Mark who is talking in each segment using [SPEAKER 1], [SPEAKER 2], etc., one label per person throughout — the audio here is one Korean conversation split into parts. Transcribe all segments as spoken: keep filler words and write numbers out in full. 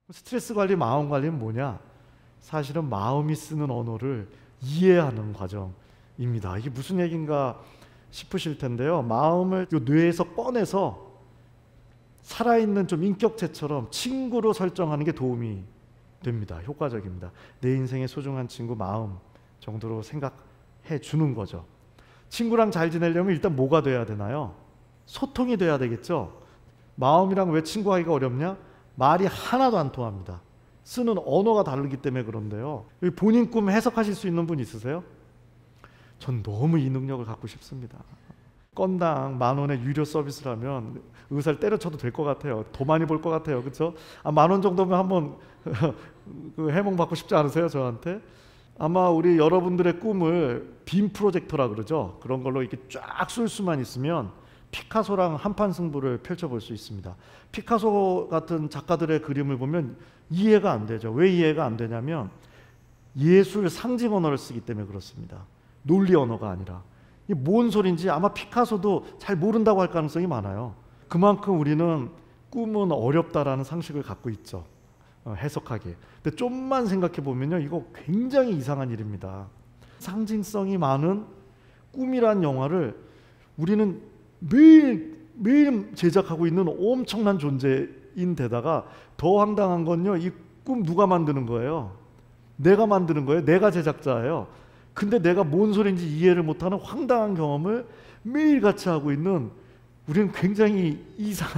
[SPEAKER 1] 스트레스 관리, 마음 관리는 뭐냐? 사실은 마음이 쓰는 언어를 이해하는 과정입니다. 이게 무슨 얘기인가 싶으실 텐데요. 마음을 요 뇌에서 꺼내서 살아있는 좀 인격체처럼 친구로 설정하는 게 도움이 됩니다. 효과적입니다. 내 인생의 소중한 친구 마음 정도로 생각해 주는 거죠. 친구랑 잘 지내려면 일단 뭐가 돼야 되나요? 소통이 돼야 되겠죠. 마음이랑 왜 친구하기가 어렵냐? 말이 하나도 안 통합니다. 쓰는 언어가 다르기 때문에 그런데요. 본인 꿈 해석하실 수 있는 분 있으세요? 전 너무 이 능력을 갖고 싶습니다. 건당 만 원의 유료 서비스라면 의사를 때려쳐도 될 것 같아요. 더 많이 벌 것 같아요. 그렇죠? 아, 만 원 정도면 한번 그 해몽 받고 싶지 않으세요? 저한테? 아마 우리 여러분들의 꿈을 빔 프로젝터라 그러죠. 그런 걸로 이렇게 쫙 쏠 수만 있으면 피카소랑 한판 승부를 펼쳐볼 수 있습니다. 피카소 같은 작가들의 그림을 보면 이해가 안 되죠. 왜 이해가 안 되냐면 예술 상징 언어를 쓰기 때문에 그렇습니다. 논리 언어가 아니라. 이게 뭔 소린지 아마 피카소도 잘 모른다고 할 가능성이 많아요. 그만큼 우리는 꿈은 어렵다라는 상식을 갖고 있죠. 어, 해석하기. 근데 좀만 생각해 보면요, 이거 굉장히 이상한 일입니다. 상징성이 많은 꿈이란 영화를 우리는 매일 매일 제작하고 있는 엄청난 존재인데다가 더 황당한 건요, 이 꿈 누가 만드는 거예요? 내가 만드는 거예요. 내가 제작자예요. 근데 내가 뭔 소린지 이해를 못하는 황당한 경험을 매일 같이 하고 있는 우리는 굉장히 이상한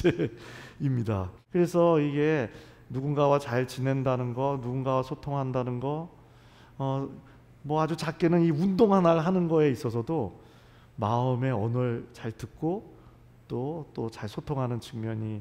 [SPEAKER 1] 존재입니다. 그래서 이게 누군가와 잘 지낸다는 거, 누군가와 소통한다는 거, 어, 뭐 아주 작게는 이 운동 하나를 하는 거에 있어서도 마음의 언어를 잘 듣고 또 또 잘 소통하는 측면이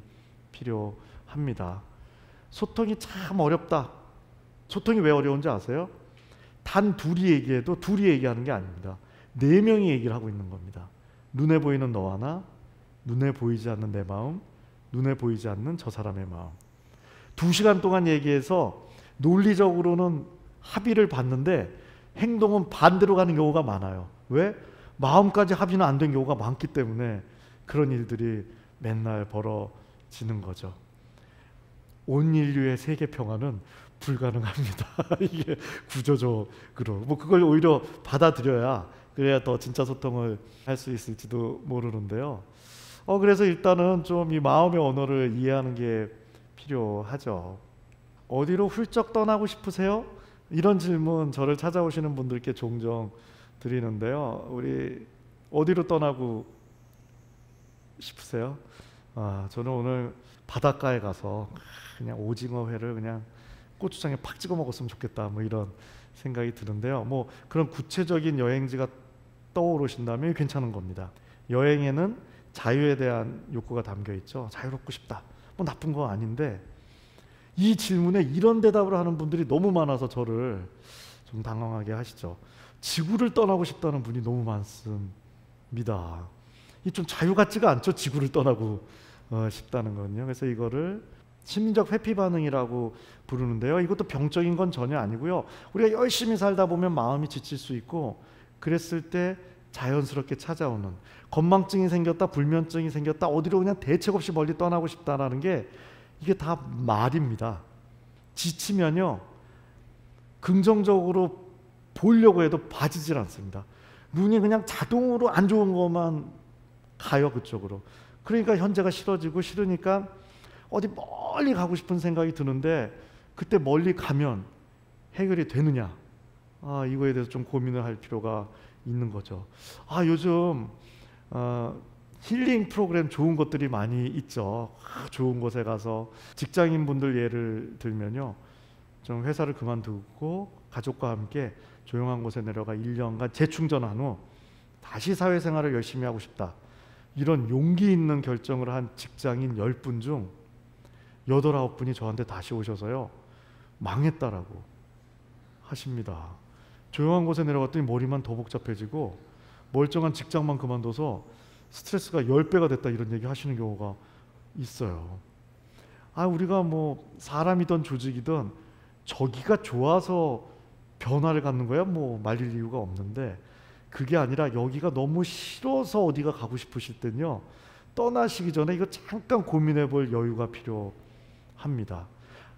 [SPEAKER 1] 필요합니다. 소통이 참 어렵다. 소통이 왜 어려운지 아세요? 단 둘이 얘기해도 둘이 얘기하는 게 아닙니다. 네 명이 얘기를 하고 있는 겁니다. 눈에 보이는 너와 나, 눈에 보이지 않는 내 마음, 눈에 보이지 않는 저 사람의 마음. 두 시간 동안 얘기해서 논리적으로는 합의를 봤는데 행동은 반대로 가는 경우가 많아요. 왜? 마음까지 합의는 안 된 경우가 많기 때문에 그런 일들이 맨날 벌어지는 거죠. 온 인류의 세계 평화는 불가능합니다. 이게 구조적으로. 뭐 그걸 오히려 받아들여야 그래야 더 진짜 소통을 할 수 있을지도 모르는데요. 어 그래서 일단은 좀 이 마음의 언어를 이해하는 게 필요하죠. 어디로 훌쩍 떠나고 싶으세요? 이런 질문 저를 찾아오시는 분들께 종종 드리는데요. 우리 어디로 떠나고 싶으세요? 아, 저는 오늘 바닷가에 가서 그냥 오징어 회를 그냥 고추장에 팍 찍어 먹었으면 좋겠다, 뭐 이런 생각이 드는데요. 뭐 그런 구체적인 여행지가 떠오르신다면 괜찮은 겁니다. 여행에는 자유에 대한 욕구가 담겨 있죠. 자유롭고 싶다. 뭐 나쁜 거 아닌데 이 질문에 이런 대답을 하는 분들이 너무 많아서 저를 좀 당황하게 하시죠. 지구를 떠나고 싶다는 분이 너무 많습니다. 이 좀 자유 같지가 않죠. 지구를 떠나고 어, 싶다는 건요. 그래서 이거를 심리적 회피 반응이라고 부르는데요. 이것도 병적인 건 전혀 아니고요. 우리가 열심히 살다 보면 마음이 지칠 수 있고 그랬을 때 자연스럽게 찾아오는 건망증이 생겼다, 불면증이 생겼다, 어디로 그냥 대책 없이 멀리 떠나고 싶다라는 게 이게 다 말입니다. 지치면요, 긍정적으로 보려고 해도 봐지질 않습니다. 눈이 그냥 자동으로 안 좋은 것만 가요, 그쪽으로. 그러니까 현재가 싫어지고 싫으니까 어디 멀리 가고 싶은 생각이 드는데 그때 멀리 가면 해결이 되느냐? 아, 이거에 대해서 좀 고민을 할 필요가 있는 거죠. 아, 요즘 어, 힐링 프로그램 좋은 것들이 많이 있죠. 아, 좋은 곳에 가서 직장인분들 예를 들면요, 좀 회사를 그만두고 가족과 함께 조용한 곳에 내려가 일 년간 재충전한 후 다시 사회생활을 열심히 하고 싶다, 이런 용기 있는 결정을 한 직장인 열 분 중 여덟, 아홉 분이 저한테 다시 오셔서요, 망했다라고 하십니다. 조용한 곳에 내려갔더니 머리만 더 복잡해지고 멀쩡한 직장만 그만둬서 스트레스가 십 배가 됐다, 이런 얘기 하시는 경우가 있어요. 아, 우리가 뭐 사람이든 조직이든 저기가 좋아서 변화를 갖는 거야 뭐 말릴 이유가 없는데, 그게 아니라 여기가 너무 싫어서 어디가 가고 싶으실 땐요, 떠나시기 전에 이거 잠깐 고민해 볼 여유가 필요합니다.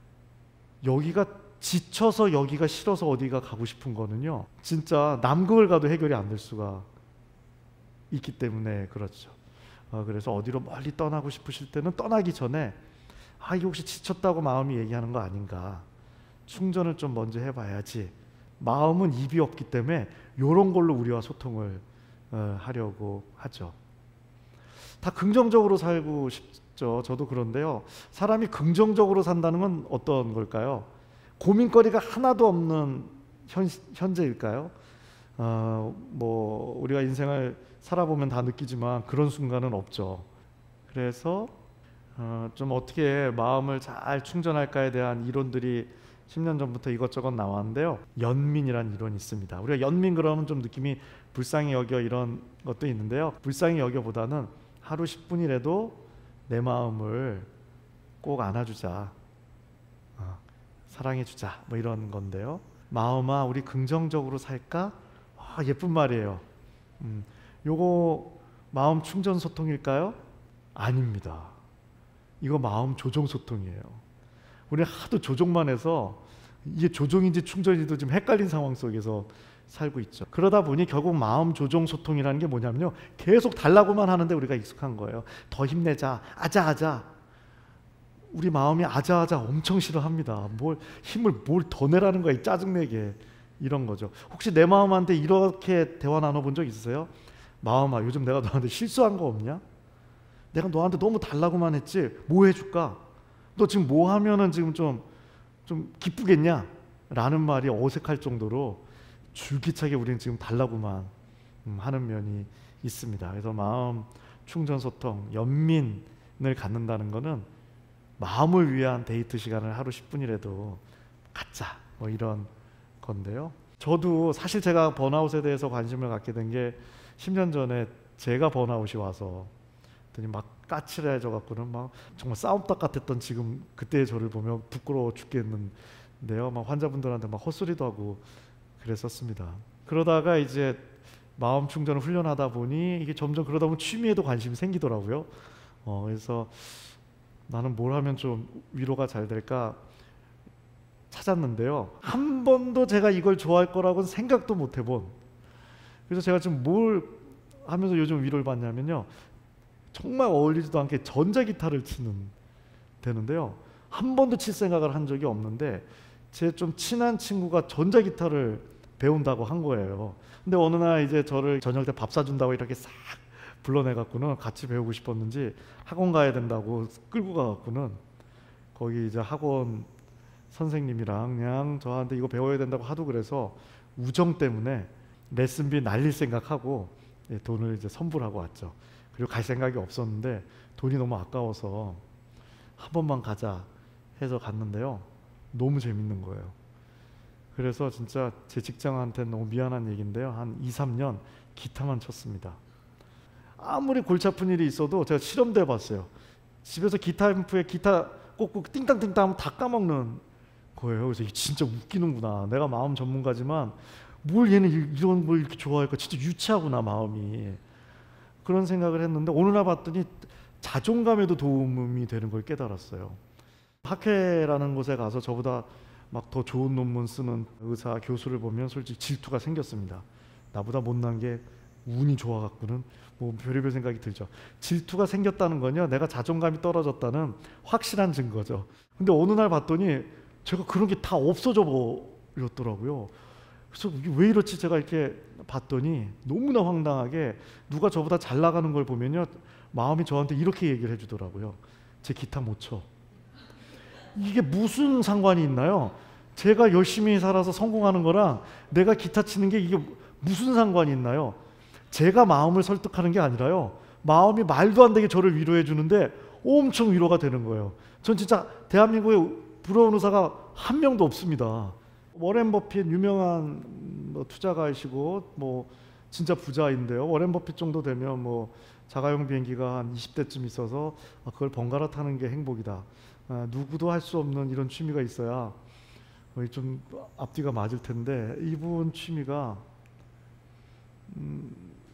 [SPEAKER 1] 여기가 지쳐서 여기가 싫어서 어디가 가고 싶은 거는요, 진짜 남극을 가도 해결이 안 될 수가 있기 때문에 그렇죠. 어, 그래서 어디로 멀리 떠나고 싶으실 때는 떠나기 전에 아, 이게 혹시 지쳤다고 마음이 얘기하는 거 아닌가, 충전을 좀 먼저 해봐야지. 마음은 입이 없기 때문에 이런 걸로 우리와 소통을 어, 하려고 하죠. 다 긍정적으로 살고 싶죠. 저도 그런데요, 사람이 긍정적으로 산다는 건 어떤 걸까요? 고민거리가 하나도 없는 현, 현재일까요? 어, 뭐 우리가 인생을 살아보면 다 느끼지만 그런 순간은 없죠. 그래서 어, 좀 어떻게 마음을 잘 충전할까에 대한 이론들이 십 년 전부터 이것저것 나왔는데요. 연민이라는 이론이 있습니다. 우리가 연민 그러면 좀 느낌이 불쌍히 여겨 이런 것도 있는데요. 불쌍히 여겨보다는 하루 십 분이라도 내 마음을 꼭 안아주자, 어, 사랑해주자, 뭐 이런 건데요. 마음아, 우리 긍정적으로 살까? 아, 예쁜 말이에요. 음, 요거 마음 충전 소통일까요? 아닙니다. 이거 마음 조종 소통이에요. 우리 하도 조종만 해서 이게 조종인지 충전인지도 지금 헷갈린 상황 속에서 살고 있죠. 그러다 보니 결국 마음 조종 소통이라는 게 뭐냐면요, 계속 달라고만 하는데 우리가 익숙한 거예요. 더 힘내자, 아자아자. 우리 마음이 아자아자 엄청 싫어합니다. 뭘 힘을 뭘 더 내라는 거야, 이 짜증내게. 이런 거죠. 혹시 내 마음한테 이렇게 대화 나눠본 적 있으세요? 마음아, 요즘 내가 너한테 실수한 거 없냐? 내가 너한테 너무 달라고만 했지, 뭐 해줄까? 너 지금 뭐 하면은 지금 좀, 좀 기쁘겠냐? 라는 말이 어색할 정도로 줄기차게 우리는 지금 달라고만 하는 면이 있습니다. 그래서 마음 충전 소통, 연민을 갖는다는 거는 마음을 위한 데이트 시간을 하루 십 분이라도 갖자, 뭐 이런 건데요. 저도 사실 제가 번아웃에 대해서 관심을 갖게 된 게 십 년 전에 제가 번아웃이 와서 막 까칠해져 갖고는 막 정말 싸움닭 같았던 지금 그때의 저를 보면 부끄러워 죽겠는데요. 막 환자분들한테 막 헛소리도 하고 그랬었습니다. 그러다가 이제 마음 충전을 훈련하다 보니 이게 점점 그러다 보면 취미에도 관심이 생기더라고요. 어, 그래서 나는 뭘 하면 좀 위로가 잘 될까 찾았는데요. 한 번도 제가 이걸 좋아할 거라고는 생각도 못 해본. 그래서 제가 지금 뭘 하면서 요즘 위로를 받냐면요, 정말 어울리지도 않게 전자기타를 치는 되는데요. 한 번도 칠 생각을 한 적이 없는데 제 좀 친한 친구가 전자기타를 배운다고 한 거예요. 근데 어느 날 이제 저를 저녁 때 밥 사준다고 이렇게 싹 불러내 갖고는 같이 배우고 싶었는지 학원 가야 된다고 끌고 가 갖고는 거기 이제 학원 선생님이랑 그냥 저한테 이거 배워야 된다고 하도 그래서 우정 때문에 레슨비 날릴 생각하고 돈을 이제 선불하고 왔죠. 그리고 갈 생각이 없었는데 돈이 너무 아까워서 한 번만 가자 해서 갔는데요. 너무 재밌는 거예요. 그래서 진짜 제 직장한테는 너무 미안한 얘기인데요. 한 이, 삼 년 기타만 쳤습니다. 아무리 골치 아픈 일이 있어도 제가 실험도 해봤어요. 집에서 기타 앰프에 기타 꽂고 띵땅띵땅 하면 다 까먹는 거예요. 그래서 이게 진짜 웃기는구나. 내가 마음 전문가지만 뭘 얘는 이런 걸 이렇게 좋아할까? 진짜 유치하구나, 마음이. 그런 생각을 했는데 어느 날 봤더니 자존감에도 도움이 되는 걸 깨달았어요. 학회라는 곳에 가서 저보다 막 더 좋은 논문 쓰는 의사, 교수를 보면 솔직히 질투가 생겼습니다. 나보다 못난 게 운이 좋아갖고는 뭐 별의별 생각이 들죠. 질투가 생겼다는 건요, 내가 자존감이 떨어졌다는 확실한 증거죠. 근데 어느 날 봤더니 제가 그런 게 다 없어져 버렸더라고요. 그래서 왜 이렇지 제가 이렇게 봤더니 너무나 황당하게 누가 저보다 잘 나가는 걸 보면요, 마음이 저한테 이렇게 얘기를 해주더라고요. 제 기타 못 쳐. 이게 무슨 상관이 있나요? 제가 열심히 살아서 성공하는 거랑 내가 기타 치는 게 이게 무슨 상관이 있나요? 제가 마음을 설득하는 게 아니라요, 마음이 말도 안 되게 저를 위로해 주는데 엄청 위로가 되는 거예요. 전 진짜 대한민국에 부러운 의사가 한 명도 없습니다. 워렌 버핏 유명한 뭐 투자가이시고 뭐 진짜 부자인데요. 워렌 버핏 정도 되면 뭐 자가용 비행기가 한 이십 대쯤 있어서 그걸 번갈아 타는 게 행복이다. 아, 누구도 할 수 없는 이런 취미가 있어야 좀 앞뒤가 맞을 텐데 이분 취미가 음,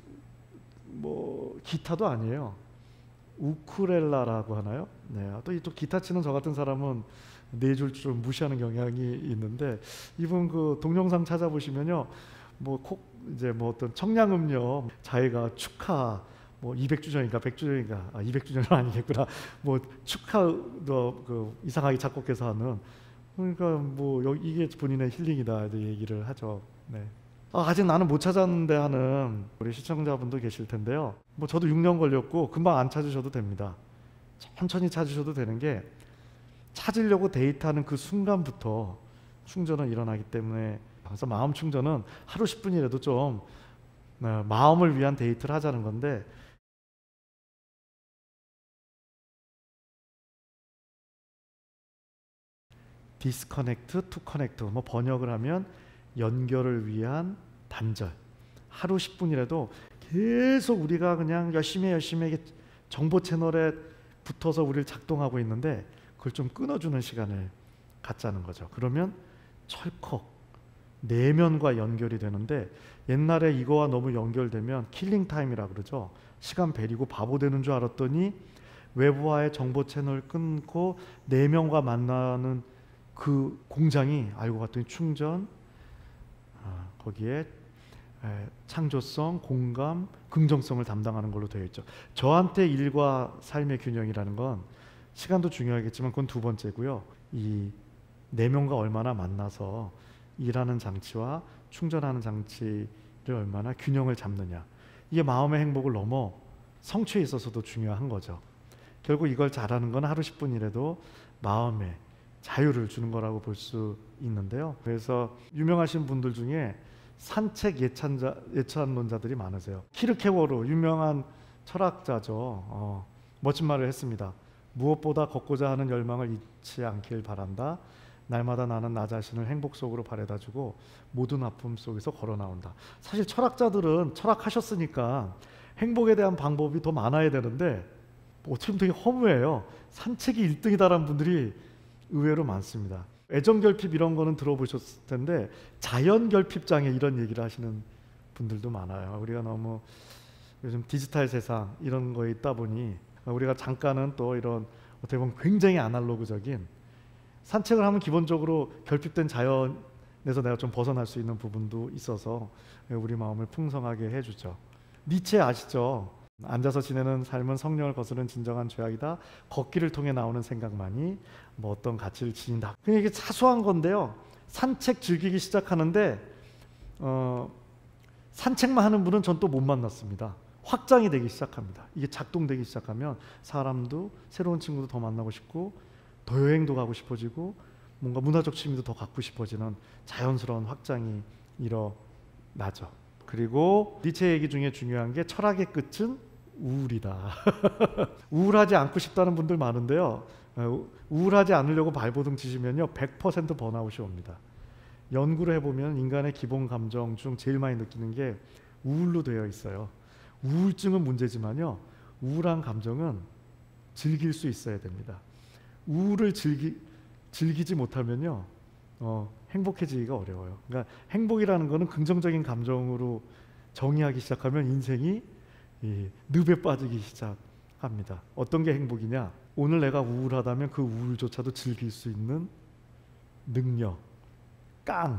[SPEAKER 1] 뭐 기타도 아니에요. 우쿨렐라라고 하나요? 네. 또 이 또 기타 치는 저 같은 사람은 네 줄줄 무시하는 경향이 있는데 이분 그 동영상 찾아보시면요, 뭐 콕 이제 뭐 어떤 청량음료 자기가 축하 뭐 이백 주년인가 백 주년인가 아 이백 주년은 아니겠구나 뭐 축하도 그 이상하게 작곡해서 하는, 그러니까 뭐 여기 이게 본인의 힐링이다 얘기를 하죠. 네. 아, 아직 나는 못 찾았는데 하는 우리 시청자분도 계실 텐데요. 뭐 저도 육 년 걸렸고 금방 안 찾으셔도 됩니다. 천천히 찾으셔도 되는 게, 찾으려고 데이트하는 그 순간부터 충전은 일어나기 때문에, 그래서 마음 충전은 하루 십 분이라도 좀 네, 마음을 위한 데이트를 하자는 건데, 디스커넥트 투 커넥트, 뭐 번역을 하면 연결을 위한 단절. 하루 십 분이라도 계속 우리가 그냥 열심히 열심히 정보 채널에 붙어서 우리를 작동하고 있는데 그걸 좀 끊어주는 시간을 갖자는 거죠. 그러면 철컥 내면과 연결이 되는데, 옛날에 이거와 너무 연결되면 킬링 타임이라 그러죠. 시간 베리고 바보 되는 줄 알았더니 외부와의 정보 채널 끊고 내면과 만나는 그 공장이 알고 봤더니 충전, 아, 거기에 에, 창조성, 공감, 긍정성을 담당하는 걸로 되어 있죠. 저한테 일과 삶의 균형이라는 건 시간도 중요하겠지만 그건 두 번째고요. 이 내면과 얼마나 만나서 일하는 장치와 충전하는 장치를 얼마나 균형을 잡느냐, 이게 마음의 행복을 넘어 성취에 있어서도 중요한 거죠. 결국 이걸 잘하는 건 하루 십 분이라도 마음에 자유를 주는 거라고 볼 수 있는데요. 그래서 유명하신 분들 중에 산책 예찬자, 예찬론자들이 많으세요. 키르케고르 유명한 철학자죠. 어, 멋진 말을 했습니다. 무엇보다 걷고자 하는 열망을 잊지 않길 바란다. 날마다 나는 나 자신을 행복 속으로 바래다주고 모든 아픔 속에서 걸어 나온다. 사실 철학자들은 철학하셨으니까 행복에 대한 방법이 더 많아야 되는데 어떻게 보면 되게 허무해요. 산책이 일 등이다라는 분들이 의외로 많습니다. 애정결핍 이런 거는 들어보셨을 텐데 자연결핍장애 이런 얘기를 하시는 분들도 많아요. 우리가 너무 요즘 디지털 세상 이런 거에 있다 보니 우리가 잠깐은 또 이런 어떻게 보면 굉장히 아날로그적인 산책을 하면 기본적으로 결핍된 자연에서 내가 좀 벗어날 수 있는 부분도 있어서 우리 마음을 풍성하게 해주죠. 니체 아시죠? 앉아서 지내는 삶은 성령을 거스르는 진정한 죄악이다. 걷기를 통해 나오는 생각만이 뭐 어떤 가치를 지닌다. 그냥 이게 사소한 건데요. 산책 즐기기 시작하는데 어, 산책만 하는 분은 전 또 못 만났습니다. 확장이 되기 시작합니다. 이게 작동되기 시작하면 사람도 새로운 친구도 더 만나고 싶고 더 여행도 가고 싶어지고 뭔가 문화적 취미도 더 갖고 싶어지는 자연스러운 확장이 일어나죠. 그리고 니체 얘기 중에 중요한 게 철학의 끝은 우울이다. 우울하지 않고 싶다는 분들 많은데요. 우울하지 않으려고 발버둥 치시면요 백 퍼센트 번아웃이 옵니다. 연구를 해보면 인간의 기본 감정 중 제일 많이 느끼는 게 우울로 되어 있어요. 우울증은 문제지만요 우울한 감정은 즐길 수 있어야 됩니다. 우울을 즐기, 즐기지 못하면요 어, 행복해지기가 어려워요. 그러니까 행복이라는 거는 긍정적인 감정으로 정의하기 시작하면 인생이 이 늪에 빠지기 시작합니다. 어떤 게 행복이냐? 오늘 내가 우울하다면 그 우울조차도 즐길 수 있는 능력, 깡,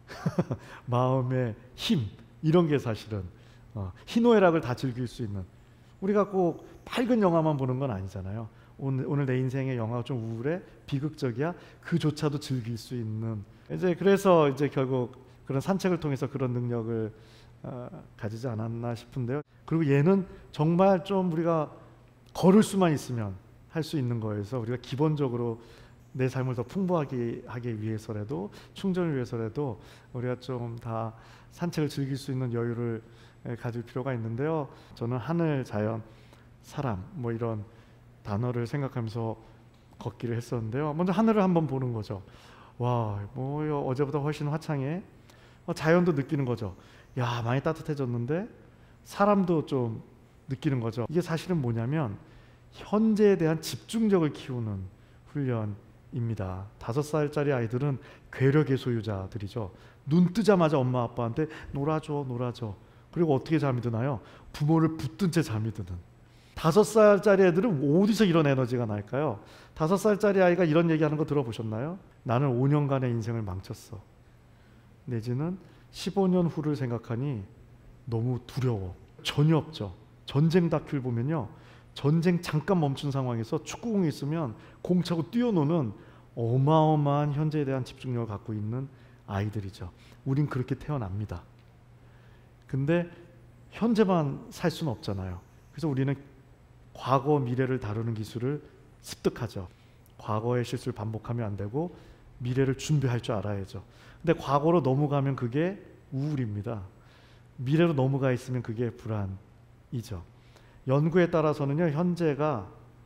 [SPEAKER 1] 마음의 힘, 이런 게 사실은 어, 희노애락을 다 즐길 수 있는, 우리가 꼭 밝은 영화만 보는 건 아니잖아요. 오늘, 오늘 내 인생의 영화가 좀 우울해, 비극적이야, 그조차도 즐길 수 있는, 이제 그래서 이제 결국 그런 산책을 통해서 그런 능력을 어, 가지지 않았나 싶은데요. 그리고 얘는 정말 좀 우리가 걸을 수만 있으면 할 수 있는 거여서 우리가 기본적으로 내 삶을 더 풍부하게 하기 위해서라도, 충전을 위해서라도 우리가 좀 다 산책을 즐길 수 있는 여유를 가질 필요가 있는데요. 저는 하늘, 자연, 사람 뭐 이런 단어를 생각하면서 걷기를 했었는데요. 먼저 하늘을 한번 보는 거죠. 와, 뭐 어제보다 훨씬 화창해. 어, 자연도 느끼는 거죠. 야, 많이 따뜻해졌는데. 사람도 좀 느끼는 거죠. 이게 사실은 뭐냐면 현재에 대한 집중력을 키우는 훈련입니다. 다섯 살짜리 아이들은 괴력의 소유자들이죠. 눈 뜨자마자 엄마 아빠한테 놀아줘 놀아줘. 그리고 어떻게 잠이 드나요? 부모를 붙든 채 잠이 드는. 다섯 살짜리 애들은 어디서 이런 에너지가 날까요? 다섯 살짜리 아이가 이런 얘기하는 거 들어보셨나요? 나는 오 년간의 인생을 망쳤어. 내지는 십오 년 후를 생각하니 너무 두려워. 전혀 없죠. 전쟁 다큐를 보면요, 전쟁 잠깐 멈춘 상황에서 축구공이 있으면 공 차고 뛰어노는 어마어마한 현재에 대한 집중력을 갖고 있는 아이들이죠. 우린 그렇게 태어납니다. 근데 현재만 살 수는 없잖아요. 그래서 우리는 과거, 미래를 다루는 기술을 습득하죠. 과거의 실수를 반복하면 안 되고 미래를 준비할 줄 알아야죠. 근데 과거로 넘어가면 그게 우울입니다. 미래로 넘어가 있으면 그게 불안이죠. 연구에 따라서는요, 현재가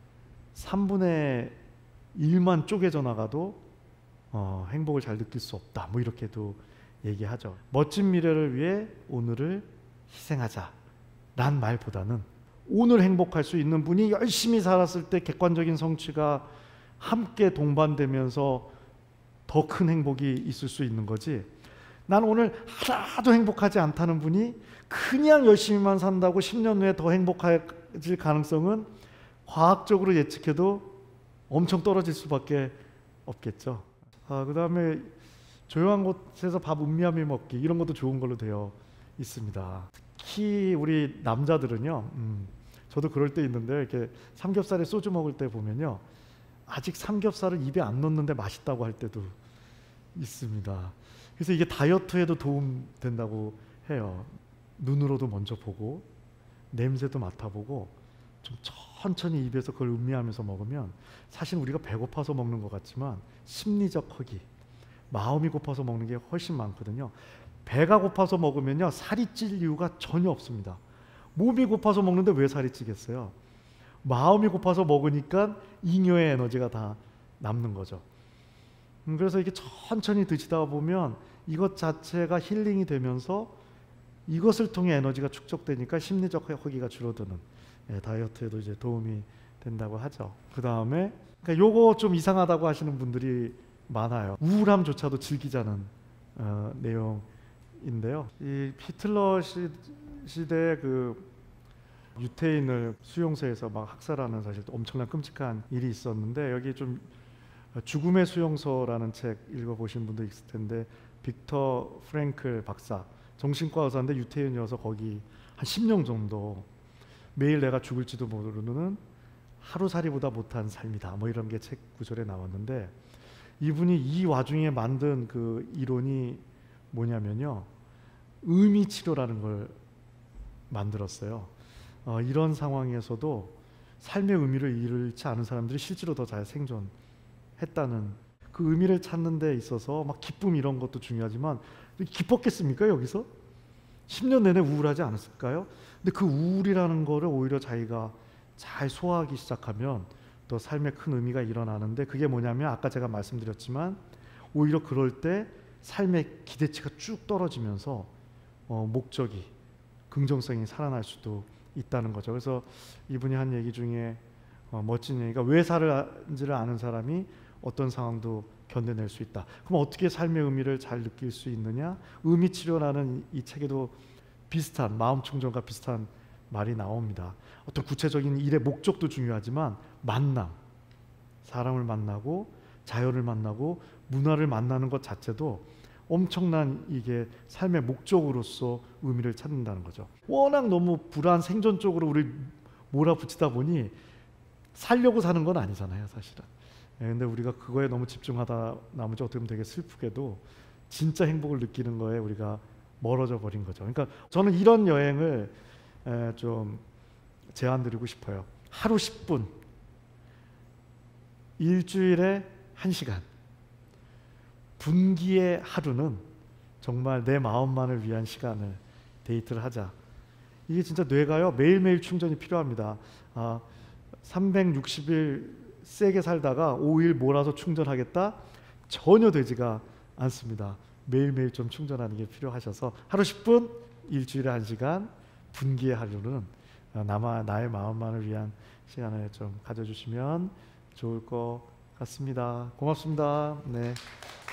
[SPEAKER 1] 삼분의 일만 쪼개져 나가도 어, 행복을 잘 느낄 수 없다, 뭐 이렇게도 얘기하죠. 멋진 미래를 위해 오늘을 희생하자 란 말보다는 오늘 행복할 수 있는 분이 열심히 살았을 때 객관적인 성취가 함께 동반되면서 더 큰 행복이 있을 수 있는 거지, 난 오늘 하나도 행복하지 않다는 분이 그냥 열심히만 산다고 십 년 후에 더 행복해질 가능성은 과학적으로 예측해도 엄청 떨어질 수밖에 없겠죠. 아, 그 다음에 조용한 곳에서 밥 음미하며 먹기, 이런 것도 좋은 걸로 되어 있습니다. 특히 우리 남자들은요, 음, 저도 그럴 때 있는데, 이렇게 삼겹살에 소주 먹을 때 보면요, 아직 삼겹살을 입에 안 넣는데 맛있다고 할 때도 있습니다. 그래서 이게 다이어트에도 도움 된다고 해요. 눈으로도 먼저 보고 냄새도 맡아보고 좀 천천히 입에서 그걸 음미하면서 먹으면, 사실 우리가 배고파서 먹는 것 같지만 심리적 허기, 마음이 고파서 먹는 게 훨씬 많거든요. 배가 고파서 먹으면요, 살이 찔 이유가 전혀 없습니다. 몸이 고파서 먹는데 왜 살이 찌겠어요? 마음이 고파서 먹으니까 잉여의 에너지가 다 남는 거죠. 음, 그래서 이게 천천히 드시다 보면 이것 자체가 힐링이 되면서 이것을 통해 에너지가 축적되니까 심리적 허기가 줄어드는, 예, 다이어트에도 이제 도움이 된다고 하죠. 그 다음에 그러니까 요거 좀 이상하다고 하시는 분들이 많아요. 우울함조차도 즐기자는 어, 내용인데요. 이 히틀러 시, 시대의 그 유태인을 수용소에서 막 학살하는, 사실 엄청난 끔찍한 일이 있었는데, 여기 좀 죽음의 수용소라는 책 읽어보신 분도 있을 텐데, 빅터 프랭클 박사, 정신과 의사인데 유태인이어서 거기 한 십 년 정도 매일 내가 죽을지도 모르는 하루살이보다 못한 삶이다, 뭐 이런 게 책 구절에 나왔는데, 이분이 이 와중에 만든 그 이론이 뭐냐면요, 의미 치료라는 걸 만들었어요. 어, 이런 상황에서도 삶의 의미를 잃지 않은 사람들이 실제로 더 잘 생존했다는, 그 의미를 찾는 데 있어서 막 기쁨 이런 것도 중요하지만, 기뻤겠습니까 여기서? 십 년 내내 우울하지 않았을까요? 근데 그 우울이라는 거를 오히려 자기가 잘 소화하기 시작하면 또 삶에 큰 의미가 일어나는데, 그게 뭐냐면 아까 제가 말씀드렸지만 오히려 그럴 때 삶의 기대치가 쭉 떨어지면서 어, 목적이, 긍정성이 살아날 수도 있다는 거죠. 그래서 이분이 한 얘기 중에 어, 멋진 얘기가, 왜 살는지를 아는 사람이 어떤 상황도 견뎌낼 수 있다. 그럼 어떻게 삶의 의미를 잘 느낄 수 있느냐? 의미 치료라는 이 책에도 비슷한, 마음 충전과 비슷한 말이 나옵니다. 어떤 구체적인 일의 목적도 중요하지만 만남, 사람을 만나고 자연을 만나고 문화를 만나는 것 자체도 엄청난 이게 삶의 목적으로서 의미를 찾는다는 거죠. 워낙 너무 불안 생존 쪽으로 우리 몰아붙이다 보니 살려고 사는 건 아니잖아요, 사실은. 예, 근데 우리가 그거에 너무 집중하다 나머지 어떻게 보면 되게 슬프게도 진짜 행복을 느끼는 거에 우리가 멀어져 버린 거죠. 그러니까 저는 이런 여행을 에, 좀 제안드리고 싶어요. 하루 십 분, 일주일에 한 시간, 분기의 하루는 정말 내 마음만을 위한 시간을 데이트를 하자. 이게 진짜 뇌가요 매일매일 충전이 필요합니다. 아, 삼백육십 일 세게 살다가 오 일 몰아서 충전하겠다? 전혀 되지가 않습니다. 매일매일 좀 충전하는 게 필요하셔서 하루 십 분, 일주일에 한 시간, 분기의 하루는 나마, 나의 마음만을 위한 시간을 좀 가져주시면 좋을 것 같습니다. 고맙습니다. 네.